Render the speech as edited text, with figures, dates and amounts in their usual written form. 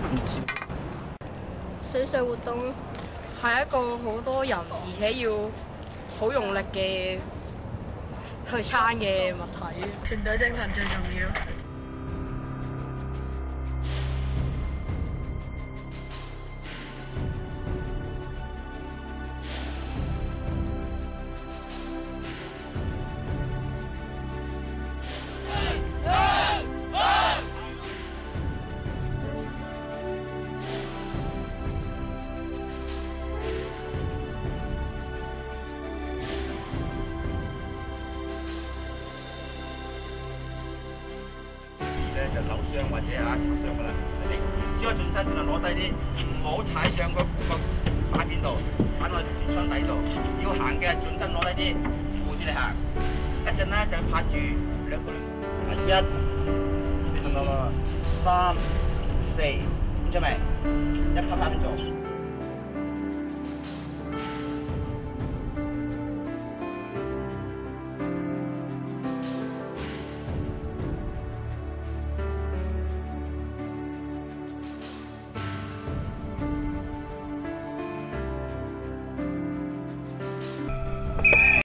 唔知。 水上活動咯， 係一個好多人而且要好用力嘅去撐嘅物體。 團隊精神最重要。 就扭傷或者擦傷噶啦，你只可以轉身就攞低啲，唔好踩上個把邊度，踩落船窗底度。要行嘅轉身攞低啲，扶住你行。一陣咧就拍住兩個輪，1、2、3、4，見咗未？一拍拍邊做？